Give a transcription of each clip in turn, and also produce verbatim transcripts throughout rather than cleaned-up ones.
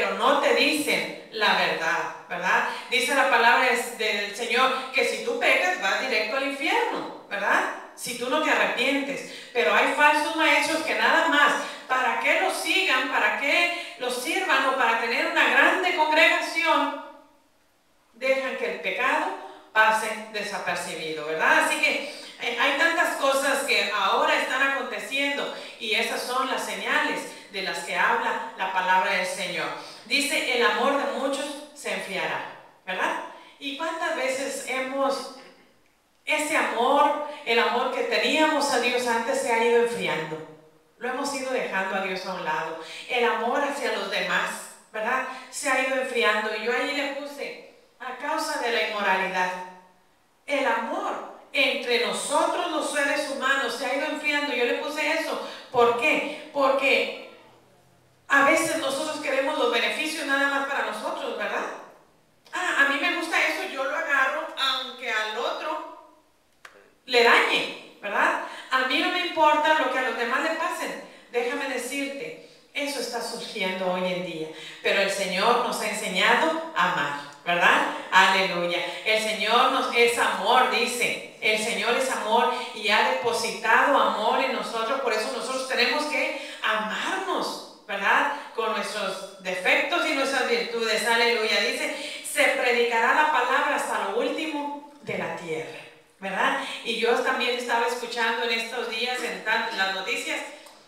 pero no te dicen la verdad, ¿verdad? Dice la palabra del Señor que si tú pecas vas directo al infierno, ¿verdad? Si tú no te arrepientes. Pero hay falsos maestros que nada más, para que los sigan, para que los sirvan o para tener una grande congregación, dejan que el pecado pase desapercibido, ¿verdad? Así que hay tantas cosas que ahora están aconteciendo y esas son las señales de las que habla la palabra del Señor. Dice, el amor de muchos se enfriará, ¿verdad? ¿Y cuántas veces hemos, ese amor, el amor que teníamos a Dios antes se ha ido enfriando? Lo hemos ido dejando a Dios a un lado. El amor hacia los demás, ¿verdad? Se ha ido enfriando. Y yo ahí le puse, a causa de la inmoralidad, el amor entre nosotros los seres humanos se ha ido enfriando. Yo le puse eso. ¿Por qué? Porque a veces nosotros queremos los beneficios nada más para nosotros, ¿verdad? Ah, a mí me gusta eso, yo lo agarro aunque al otro le dañe, ¿verdad? A mí no me importa lo que a los demás le pasen. Déjame decirte, eso está surgiendo hoy en día. Pero el Señor nos ha enseñado a amar, ¿verdad? Aleluya. El Señor nos es amor, dice. El Señor es amor y ha depositado amor en nosotros. Por eso nosotros tenemos que amarnos, ¿verdad? Con nuestros defectos y nuestras virtudes. Aleluya. Dice, se predicará la palabra hasta lo último de la tierra, ¿verdad? Y yo también estaba escuchando en estos días en las noticias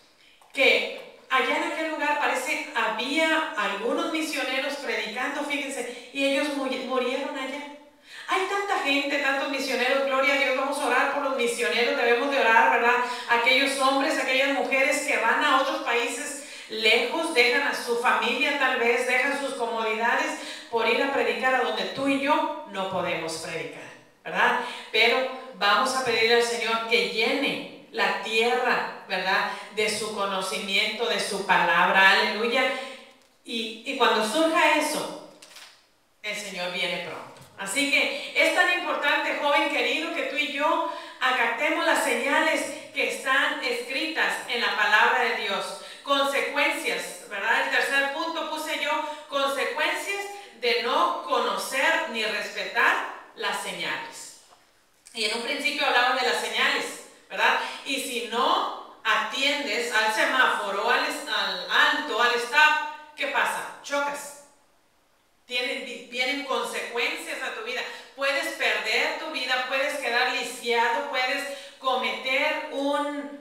que allá en aquel lugar parece había algunos misioneros predicando, fíjense, y ellos murieron allá. Hay tanta gente, tantos misioneros, gloria a Dios, vamos a orar por los misioneros, debemos de orar, ¿verdad? Aquellos hombres, aquellas mujeres que van a otros países lejos, dejan a su familia tal vez, dejan sus comodidades por ir a predicar a donde tú y yo no podemos predicar, ¿verdad? Pero vamos a pedir al Señor que llene la tierra, ¿verdad? De su conocimiento, de su palabra, aleluya. Y, y cuando surja eso, el Señor viene pronto. Así que es tan importante, joven querido, que tú y yo acatemos las señales que están escritas en la palabra de Dios. Consecuencias, ¿verdad? El tercer punto puse yo, consecuencias de no conocer ni respetar las señales. Y en un principio hablaba de las señales, ¿verdad? Y si no atiendes al semáforo, al, al alto, al stop, ¿qué pasa? Chocas. Tienen, vienen consecuencias a tu vida. Puedes perder tu vida, puedes quedar lisiado, puedes cometer un,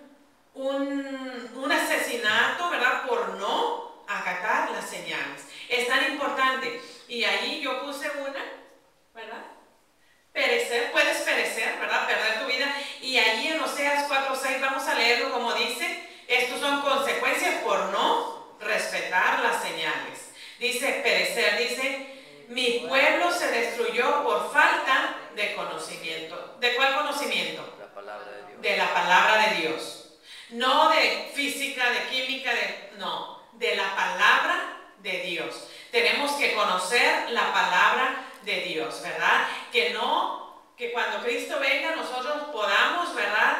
un, un asesinato, ¿verdad? Por no acatar las señales. Es tan importante. Y ahí yo puse una, ¿verdad? Perecer, puedes perecer, ¿verdad? Perder tu vida. Y allí en Oseas cuatro seis vamos a leerlo como dice. Estos son consecuencias por no respetar las señales. Dice perecer, dice, mi pueblo se destruyó por falta de conocimiento. ¿De cuál conocimiento? La palabra de Dios. De la palabra de Dios. No de física, de química, de, no, de la palabra de Dios. Tenemos que conocer la palabra de Dios, ¿verdad? Que no, que cuando Cristo venga nosotros podamos, ¿verdad?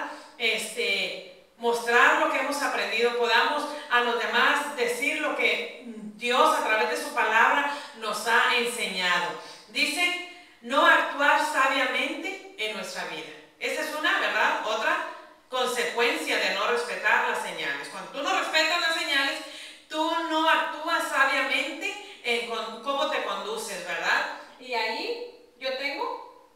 Este, mostrar lo que hemos aprendido, podamos a los demás decir lo que Dios a través de su palabra nos ha enseñado. Dice, no actuar sabiamente en nuestra vida. Esa es una, ¿verdad? Otra consecuencia de no respetar las señales. Cuando tú no respetas las señales, tú no actúas sabiamente en cómo te conduces, ¿verdad? Y ahí yo tengo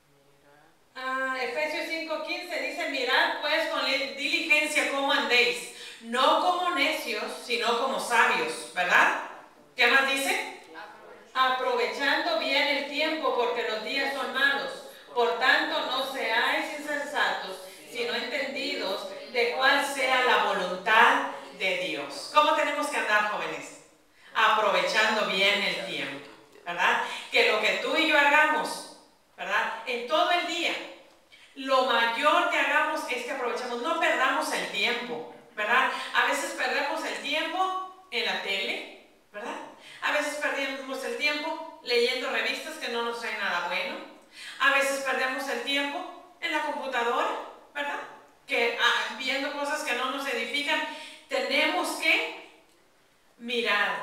uh, Efesios cinco quince, dice, mirad pues con diligencia cómo andéis, no como necios, sino como sabios, ¿verdad? ¿Qué más dice? Aprovechando bien el tiempo, porque los días son malos. Por tanto, no seáis insensatos, sino entendidos de cuál sea la voluntad de Dios. ¿Cómo tenemos que andar, jóvenes? Aprovechando bien el tiempo, ¿verdad? Que lo que tú y yo hagamos, ¿verdad? En todo el día, lo mayor que hagamos es que aprovechemos, no perdamos el tiempo, ¿verdad? A veces perdemos el tiempo en la tele,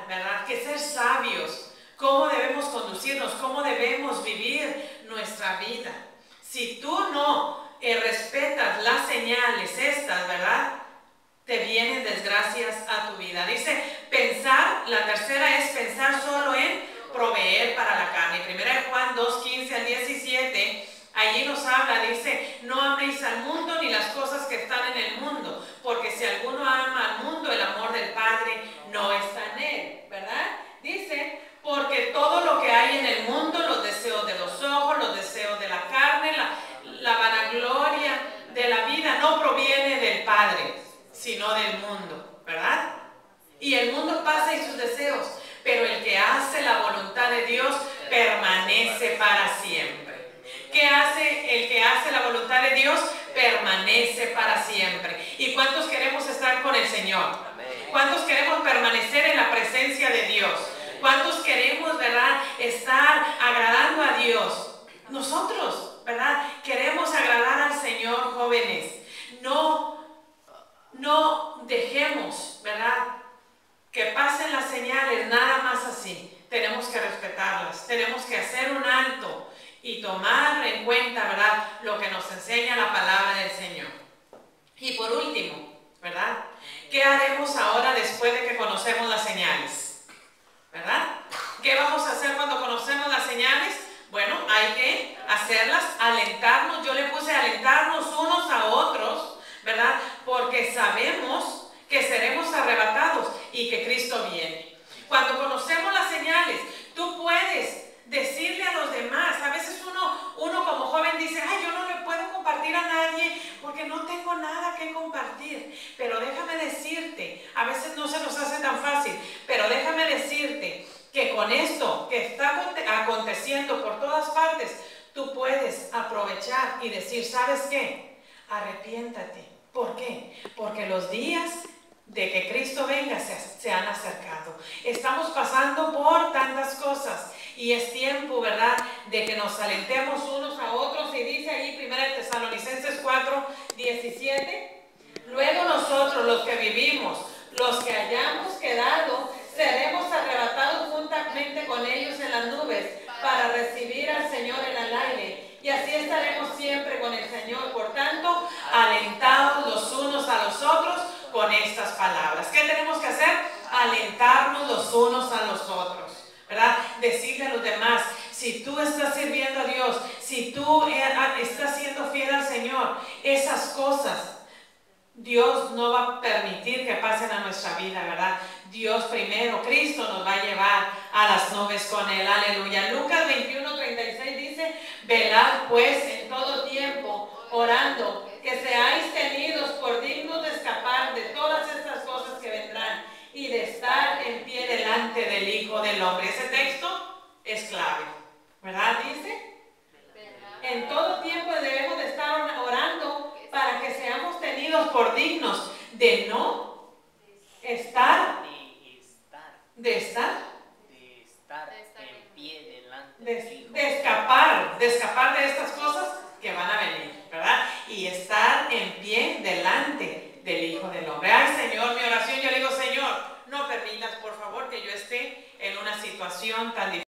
pensar, ¿verdad? Que ser sabios, cómo debemos conducirnos, cómo debemos vivir nuestra vida. Si tú no eh, respetas las señales estas, ¿verdad? Te vienen desgracias a tu vida. Dice, pensar, la tercera es pensar solo en proveer para la carne. Primera de Juan dos, quince al diecisiete, allí nos habla, dice, no améis al mundo ni las cosas que están en el mundo, porque si alguno ama al mundo, el amor del Padre no está en él, ¿verdad? Dice, porque todo lo que hay en el mundo, los deseos de los ojos, los deseos de la carne, la, la vanagloria de la vida, no proviene del Padre, sino del mundo, ¿verdad? Y el mundo pasa y sus deseos, pero el que hace la voluntad de Dios permanece para siempre. ¿Qué hace el que hace la voluntad de Dios? Permanece para siempre. ¿Y cuántos queremos estar con el Señor? ¿Cuántos queremos permanecer en la presencia de Dios? ¿Cuántos queremos, verdad, estar agradando a Dios? Nosotros, ¿verdad? Queremos agradar al Señor, jóvenes. No, no dejemos, ¿verdad?, que pasen las señales nada más así. Tenemos que respetarlas, tenemos que hacer un alto y tomar en cuenta, ¿verdad?, lo que nos enseña la palabra del Señor. Y por último, ¿verdad?, ¿qué haremos ahora después de que conocemos las señales? ¿Verdad? ¿Qué vamos a hacer cuando conocemos las señales? Bueno, hay que hacerlas, alentarnos. Yo le puse alentarnos unos a otros, ¿verdad? Porque sabemos que seremos arrebatados y que Cristo viene. Cuando conocemos las señales, tú puedes decirle a los demás. A veces uno, uno como joven dice, ay, yo no le puedo compartir a nadie porque no tengo nada que compartir. Pero déjame decirte, a veces no se nos hace tan fácil, pero déjame decirte que con esto que está aconteciendo por todas partes, tú puedes aprovechar y decir, ¿sabes qué? Arrepiéntate. ¿Por qué? Porque los días de que Cristo venga se, se han acercado. Estamos pasando por tantas cosas y es tiempo, ¿verdad?, de que nos alentemos unos a otros. Y dice ahí primera de Tesalonicenses cuatro, diecisiete, luego nosotros los que vivimos, los que hayamos quedado, seremos arrebatados juntamente con ellos en las nubes para recibir al Señor en el aire. Y así estaremos siempre con el Señor. Por tanto, alentados los unos a los otros con estas palabras. ¿Qué tenemos que hacer? Alentarnos los unos a los otros, ¿verdad? Decirle a los demás, si tú estás sirviendo a Dios, si tú estás siendo fiel al Señor, esas cosas Dios no va a permitir que pasen a nuestra vida, ¿verdad? Dios primero, Cristo nos va a llevar a las nubes con Él, aleluya. Lucas veintiuno, treinta y seis dice, velad pues en todo tiempo, orando, que seáis tenidos por dignos de escapar de todas estas cosas que vendrán y de estar en pie delante del Hijo del Hombre. Ese texto es clave, ¿verdad? Dice, en todo tiempo debemos de estar orando para que seamos tenidos por dignos de no estar, de estar, de estar en pie delante de, de escapar, de escapar de estas cosas que van a venir, ¿verdad? Y estar en pie delante del Hijo del Hombre. Ay, Señor, mi oración, yo le digo, Señor, no permitas, por favor, que yo esté en una situación tan difícil.